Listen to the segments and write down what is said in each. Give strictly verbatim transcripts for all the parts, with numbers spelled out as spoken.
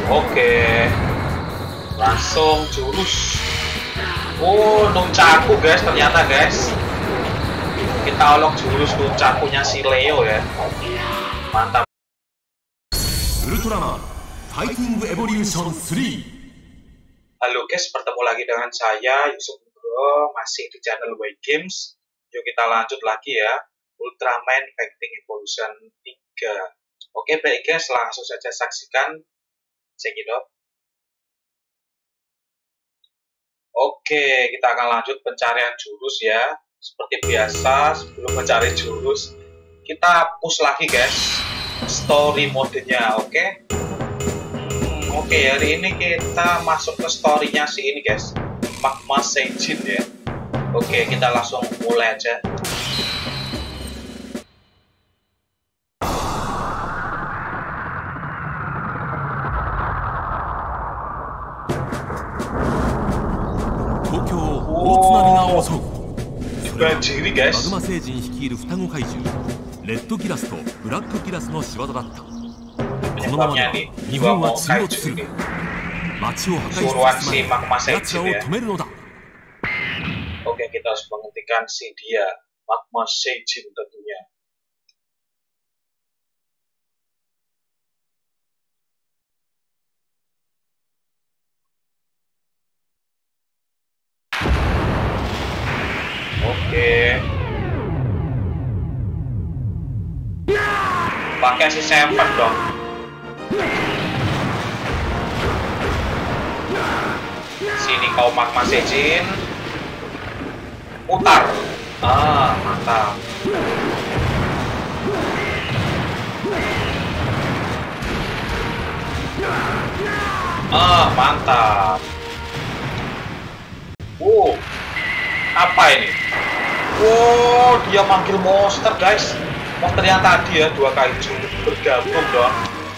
Oke, langsung jurus. Oh, nunchaku guys, ternyata guys. Kita olok jurus nunchakunya si Leo ya. Mantap. Ultraman Fighting Evolution tiga. Halo guys, bertemu lagi dengan saya Yusuf Bro, masih di channel White Games. Yuk kita lanjut lagi ya, Ultraman Fighting Evolution tiga. Oke baik guys, langsung saja saksikan. Check it out. Oke, kita akan lanjut pencarian jurus ya. Seperti biasa, sebelum mencari jurus, kita push lagi guys story modenya, oke? Hmm, oke, hari ini kita masuk ke storynya si ini guys, Magma Seijin ya. Oke, kita langsung mulai aja. Banjiri guys. マグマ星人率いる双子怪獣レッドギラスとブラックギラスの仕業だった。このままでは日本は沈没する。街を破壊してしまい奴らを止めるのだ。 Oke, kita harus menghentikan si dia, Magma Seijin tentunya. Oke, pakai si Seven dong. Sini kau Magma Seijin, putar. Ah, mantap. Ah, mantap. Wow, apa ini? Wow, dia manggil monster guys. Monster yang tadi ya, dua kaiju bergabung dong.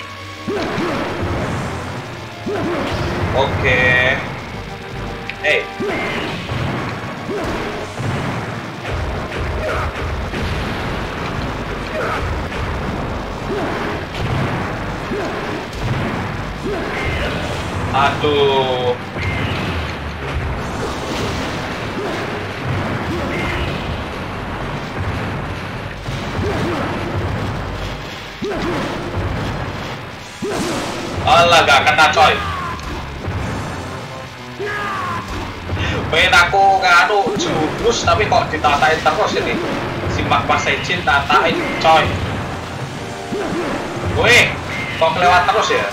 Oke. Hey. Aduh. Alah, gak kena coy. Pengen aku nganu jurus tapi kok ditatain terus ini. Si Magma Seijin tatain coy. Wih, kok kelewat terus ya?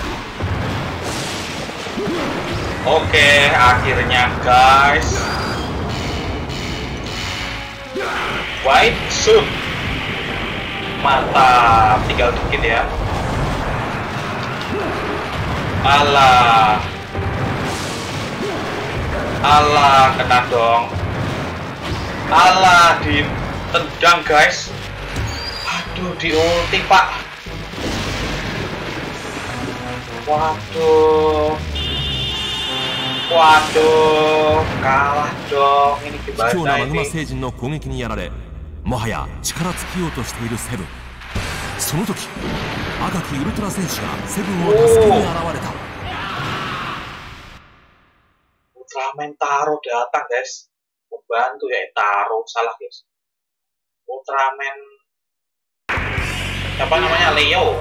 Oke, akhirnya guys. White Sun. Mantap, tinggal dikit ya. Alah. Alah, kena dong. Alah, ditendang guys. Aduh, di ulti pak. Waduh. Waduh, kalah dong. Ini gimana ini? もはや力尽きようとしているセブン。その時、赤きウルトラ戦士がセブンを助けに現れた。 Ultraman Taro datang guys, membantu ya. Taro salah guys. Ultraman siapa namanya? Leo.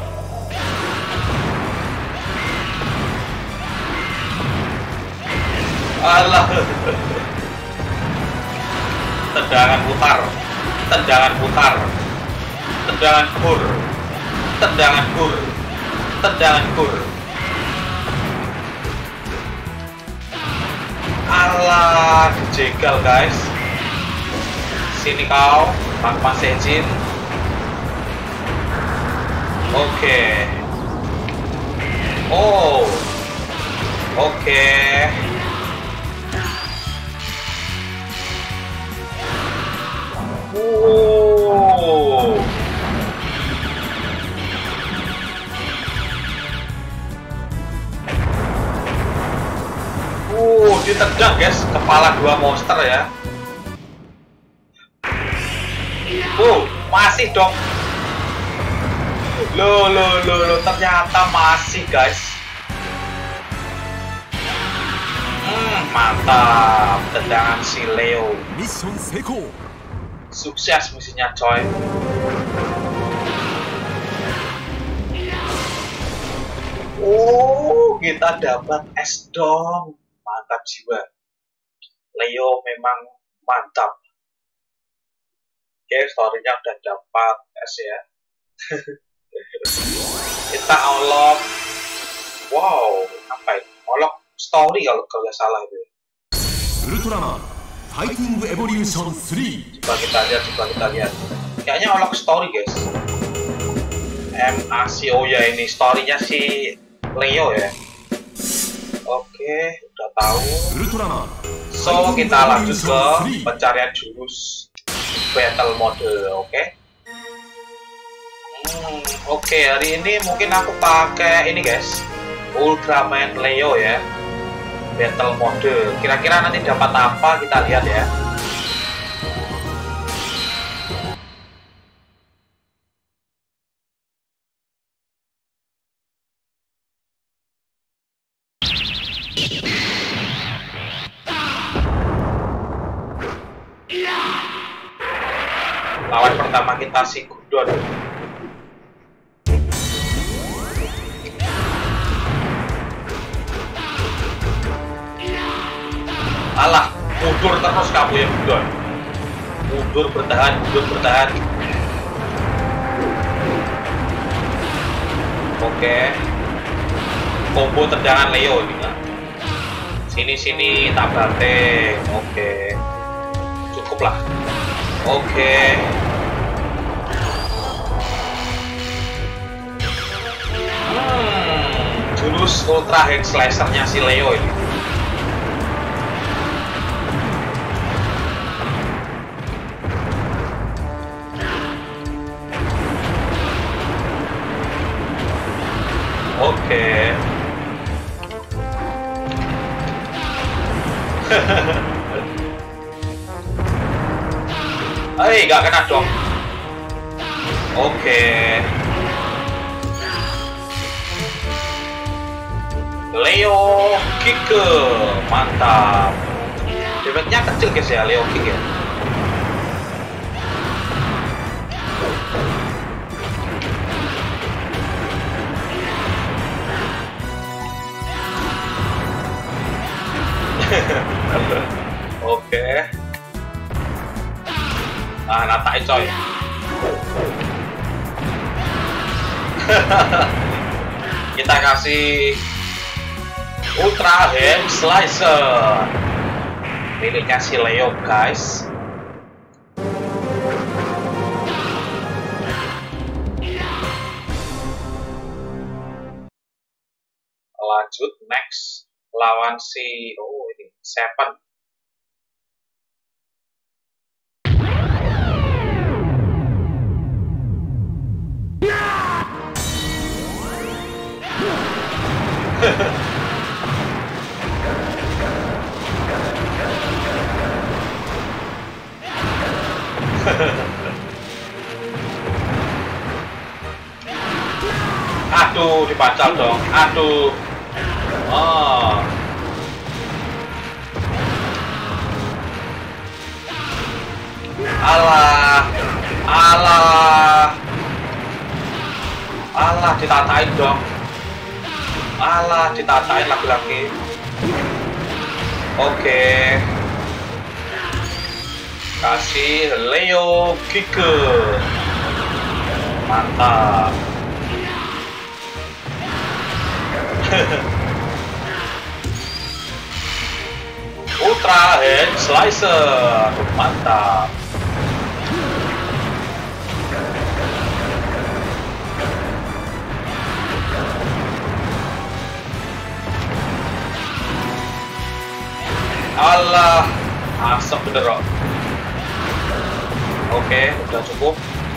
Alah. Tendangan putar. Tendangan putar, tendangan kur, tendangan kur, tendangan kur. Alah, dijegal guys. Sini kau, Magma Seijin. Oke. Oh, oke. Wow. Uh, ditendang guys, kepala dua monster ya. Uh, masih dong. Loh, loh, loh, loh, ternyata masih guys. Mantap, tendangan si Leo. Mission seiko. Sukses misinya coy. Oh, kita dapat es dong. Mantap jiwa. Leo memang mantap. Oke, story-nya udah dapat es ya. Kita unlock. Wow, apa ini? Unlock story kalau nggak salah itu. Ultraman Fighting Evolution tiga. Coba kita lihat, coba kita lihat. Kayaknya unlock story guys. M A C O ya, ini story-nya si Leo ya. Oke, udah tahu. Ultraman. So kita lanjut ke pencarian jurus battle mode, oke? Okay? Hmm, oke, okay, hari ini mungkin aku pakai ini guys, Ultraman Leo ya, battle mode. Kira-kira nanti dapat apa kita lihat ya. Lawan pertama kita si Gudon. Alah, mundur terus kamu ya Gudon. Mundur bertahan, mundur bertahan. Oke. Combo tendangan Leo ini kan. Sini sini tak banting. Oke. Cukup lah. Oke. Hmm, jurus Ultra Hand Slicer-nya si Leo ini. Oke. Hei, gak kena dong. Oke. Leo Kick, mantap. Damage-nya kecil guys ya, Leo Kick ya. Oke. Ah, natain coy. Kita kasih Ultra Hand Slicer miliknya si Leo guys. Lanjut next lawan si oh ini Seven. Aduh, dibacal dong. Aduh. Oh. Alah. Alah. Alah, ditatain dong. Alah, ditatain lagi-lagi. Oke. Kasih Leo Kick. Mantap. Ultra Hand Slicer. Mantap. Allah, asap bener kok. Oke, udah cukup.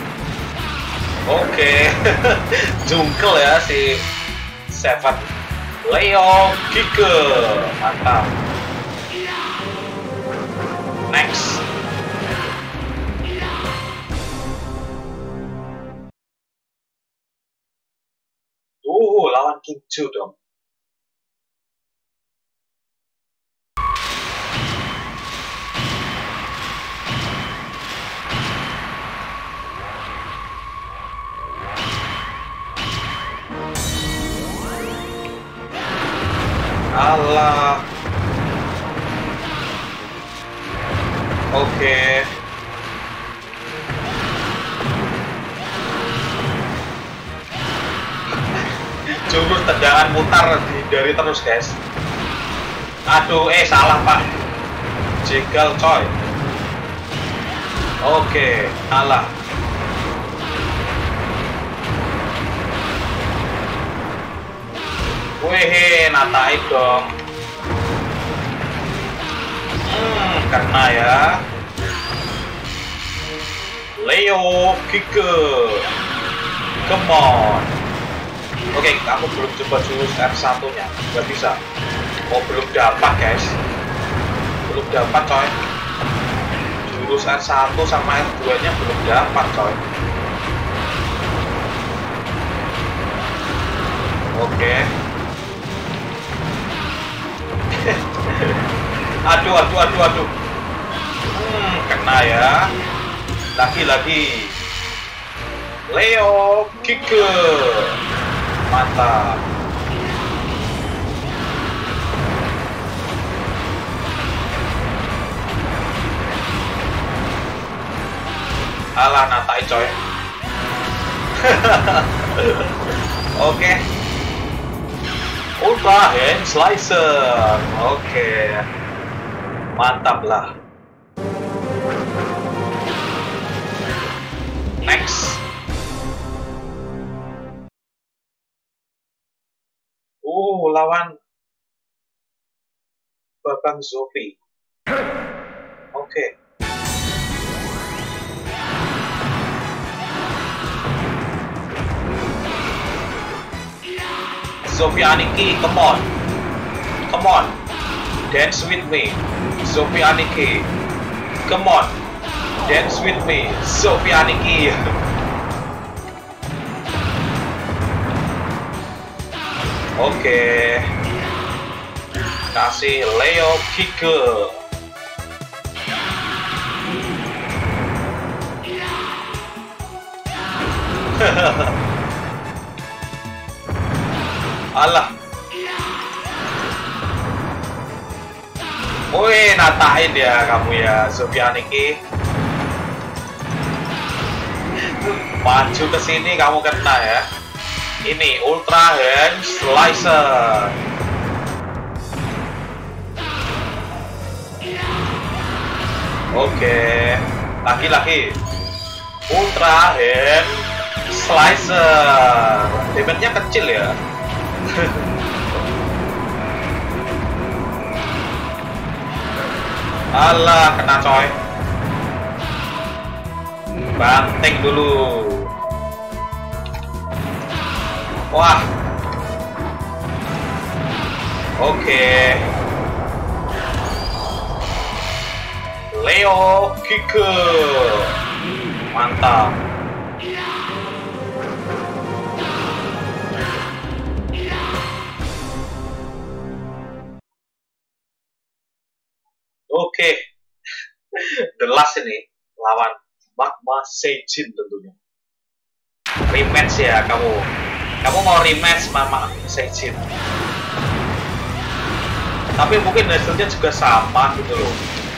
Oke, jungkel ya si Seven. Leo Kick, mantap. Next. Tuh, lawan King Chu dong. Allah. Oke. Jurus tendangan mutar dihindari terus, guys. Aduh, eh salah, Pak. Jegal, coy. Oke, salah. Wih, natai dong. Hmm, kena ya. Leo Kicker. Come on. Oke, kamu belum coba jurus R satu nya. Gak bisa. Oh, belum dapat, guys. Belum dapat, coy. Jurus R satu sama R dua nya belum dapat, coy. Oke. Aduh, aduh, aduh, aduh. Hmm, kena ya. Lagi-lagi. Leo Kicker. Mantap. Alah, natai coy. Oke. Ultra Hand Slicer. Oke. Mantap lah. Next. Uh, lawan Babang Zofi. Oke. Zofi Aniki, come on. Come on. Dance with me. Zofi Aniki. Come on. Dance with me. Zofi Aniki. Oke. Kasih Leo Kicker. Alah. Woi, natain ya kamu ya, Sofianiki. Maju ke sini kamu kena ya. Ini Ultra Hand Slicer. Oke, lagi-lagi Ultra Hand Slicer. Damage-nya kecil ya. Alah, kena coy. Banting dulu. Wah. Oke. Leo Kicker. Mantap. Oke. The last ini lawan Magma Seijin tentunya. Rematch ya kamu. Kamu mau rematch sama Seijin. Tapi mungkin hasilnya juga sama gitu loh.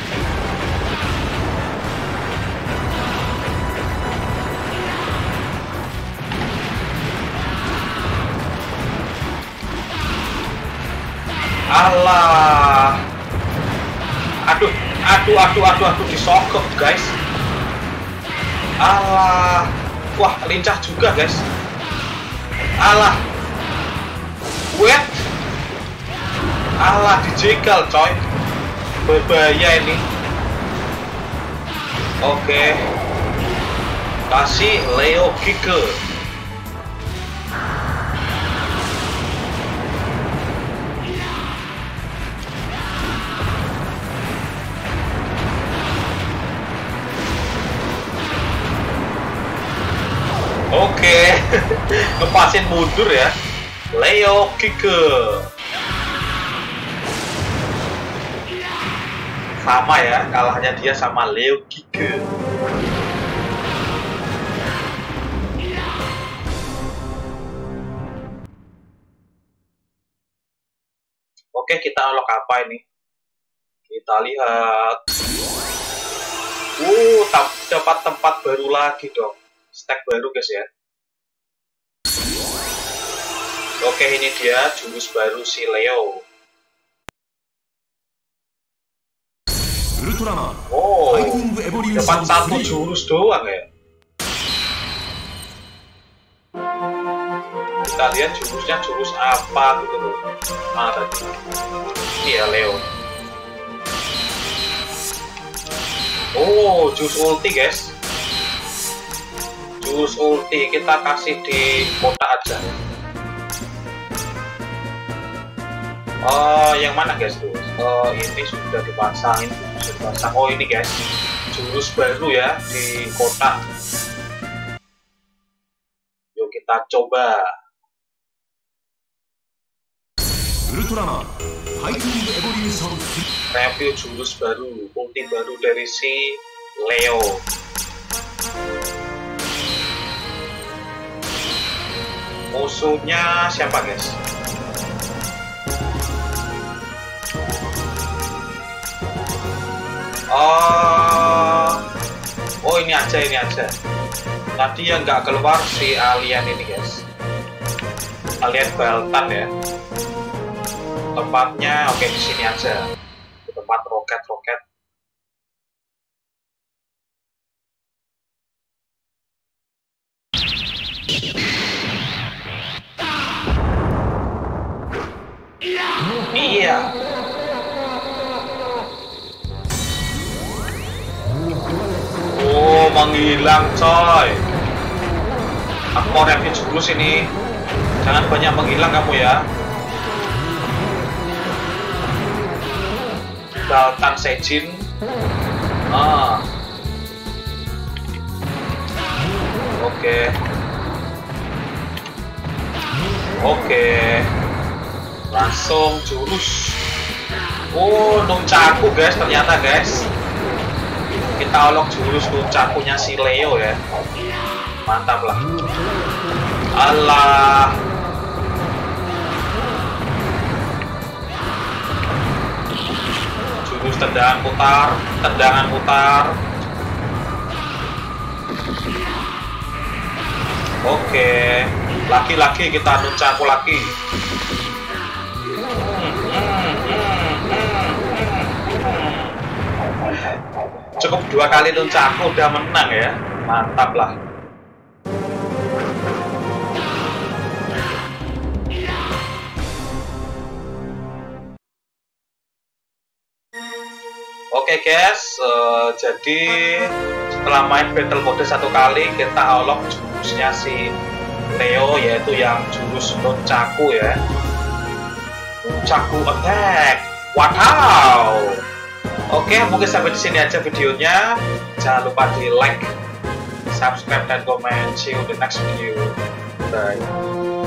Allah. Aduh, aduh, aduh, aduh, aduh, disogok guys. Allah. Wah, lincah juga guys. Allah. Wet. Allah, dijegal coy. Berbahaya ini. Oke. Kasih Leo Kicker. Oke, lepasin mundur ya, Leo Kicker. Sama ya, kalahnya dia sama Leo Kicker. Oke, kita unlock apa ini? Kita lihat. Uh, dapat tempat baru lagi dong. Stack baru guys ya. Oke, ini dia jurus baru si Leo. Oh, dapat satu jurus doang ya. Kita lihat jurusnya jurus apa gitu loh. Ah, tadi. Ini ya Leo. Oh, jurus ulti guys. Jurus ulti kita kasih di kotak aja. Oh, yang mana guys tuh? Oh, ini sudah dipasangin, sudah dipasang. Oh, ini guys, jurus baru ya di kotak. Yuk kita coba. Review jurus baru, ulti baru dari si Leo. Musuhnya siapa guys? Oh, oh ini aja, ini aja. Tadi yang nggak keluar si alien ini guys. Alien Baltan ya. Tempatnya oke di sini aja. Di tempat roket-roket. Iya. Oh, menghilang coy. Aku mau review jurus ini. Jangan banyak menghilang kamu ya. Baltan Sejin. Ah. Oke. Oke. Langsung jurus. Oh, nunchaku guys, ternyata guys. Kita unlock jurus nunchakunya si Leo ya. Mantap lah. Allah. Jurus tendangan putar, tendangan putar. Oke, lagi-lagi kita nunchaku lagi. Cukup dua kali nunchaku udah menang ya. Mantap lah. Oke okay guys, uh, jadi setelah main battle mode satu kali, kita unlock jurusnya si Leo, yaitu yang jurus nunchaku ya. Nunchaku attack. Wow. Oke, okay, mungkin sampai di sini aja videonya. Jangan lupa di like, subscribe dan komen. See you in the next video. Bye.